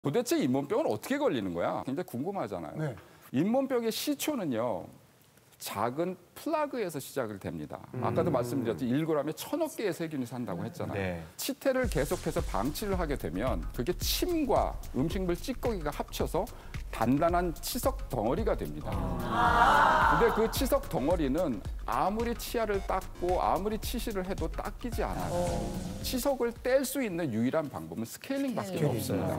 도대체 잇몸병은 어떻게 걸리는 거야? 굉장히 궁금하잖아요. 네. 잇몸병의 시초는요. 작은 플라그에서 시작을 됩니다. 아까도 말씀드렸죠. 1g에 1000억 개의 세균이 산다고 했잖아요. 네. 치태를 계속해서 방치를 하게 되면 그게 침과 음식물 찌꺼기가 합쳐서 단단한 치석 덩어리가 됩니다. 근데 그 치석 덩어리는 아무리 치아를 닦고 아무리 치실을 해도 닦이지 않아요. 치석을 뗄 수 있는 유일한 방법은 스케일링밖에 없습니다.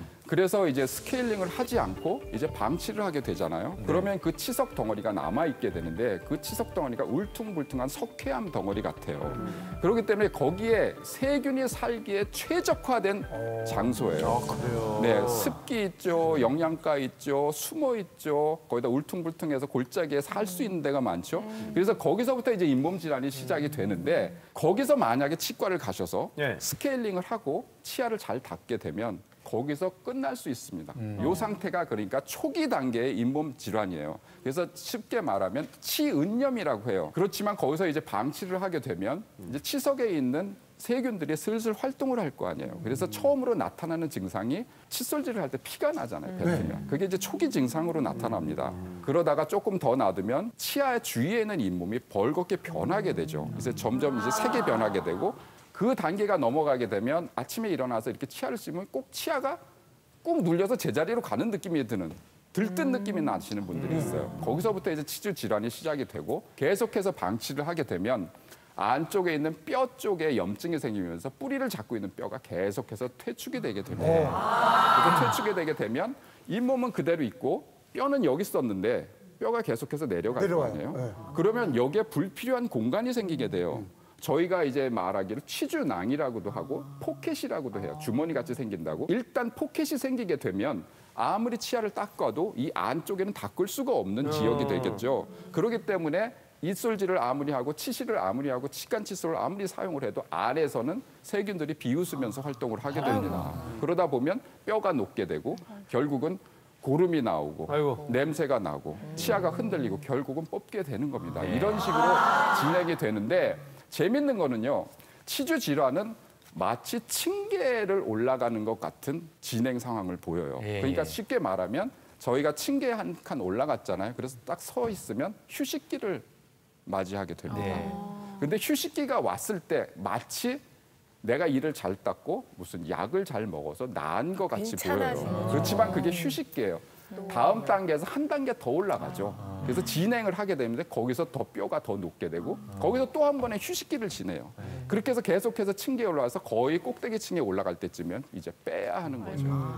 그래서 이제 스케일링을 하지 않고 이제 방치를 하게 되잖아요. 그러면 그 치석 덩어리가 남아있게 되는데 그 치석 덩어리가 울퉁불퉁한 석회암 덩어리 같아요. 그렇기 때문에 거기에 세균이 살기에 최적화된 장소예요. 그래요? 네, 습기 있죠, 영양가 있죠, 숨어 있죠. 거기다 울퉁불퉁해서 골짜기에 살 수 있는 데가 많죠. 그래서 거기서부터 이제 잇몸 질환이 시작이 되는데 거기서 만약에 치과를 가셔서 스케일링을 하고 치아를 잘 닦게 되면 거기서 끝날 수 있습니다. 이 상태가 그러니까 초기 단계의 잇몸 질환이에요. 그래서 쉽게 말하면 치은염이라고 해요. 그렇지만 거기서 이제 방치를 하게 되면 이제 치석에 있는 세균들이 슬슬 활동을 할 거 아니에요. 그래서 처음으로 나타나는 증상이 칫솔질을 할 때 피가 나잖아요. 뱉으면. 그게 이제 초기 증상으로 나타납니다. 그러다가 조금 더 놔두면 치아 주위에 있는 잇몸이 벌겋게 변하게 되죠. 그래서 점점 이제 색이 변하게 되고 그 단계가 넘어가게 되면 아침에 일어나서 이렇게 치아를 씹으면 꼭 치아가 꾹 눌려서 제자리로 가는 느낌이 드는 들뜬 느낌이 나시는 분들이 있어요. 거기서부터 이제 치주 질환이 시작이 되고 계속해서 방치를 하게 되면 안쪽에 있는 뼈 쪽에 염증이 생기면서 뿌리를 잡고 있는 뼈가 계속해서 퇴축이 되게 됩니다. 그래서 퇴축이 되게 되면 잇몸은 그대로 있고 뼈는 여기 있었는데 뼈가 계속해서 내려갈 거 아니에요. 그러면 여기에 불필요한 공간이 생기게 돼요. 저희가 이제 말하기로 치주낭이라고도 하고 포켓이라고도 해요. 주머니같이 생긴다고. 일단 포켓이 생기게 되면 아무리 치아를 닦아도 이 안쪽에는 닦을 수가 없는 지역이 되겠죠. 그렇기 때문에 입술질을 아무리 하고 치실을 아무리 하고 치간 칫솔을 아무리 사용을 해도 안에서는 세균들이 비웃으면서 활동을 하게 됩니다. 그러다 보면 뼈가 녹게 되고 결국은 고름이 나오고 냄새가 나고 치아가 흔들리고 결국은 뽑게 되는 겁니다. 이런 식으로 진행이 되는데 재밌는 거는요. 치주 질환은 마치 층계를 올라가는 것 같은 진행 상황을 보여요. 그러니까 쉽게 말하면 저희가 층계 한 칸 올라갔잖아요. 그래서 딱 서 있으면 휴식기를 맞이하게 됩니다. 근데 휴식기가 왔을 때 마치 내가 이를 잘 닦고 무슨 약을 잘 먹어서 나은 것 같이 보여요. 그렇지만 그게 휴식기예요. 다음 단계에서 한 단계 더 올라가죠. 그래서 진행을 하게 되는데 거기서 더 뼈가 더 녹게 되고 거기서 또 한 번의 휴식기를 지내요. 그렇게 해서 계속해서 층계에 올라와서 거의 꼭대기 층에 올라갈 때쯤이면 이제 빼야 하는 거죠.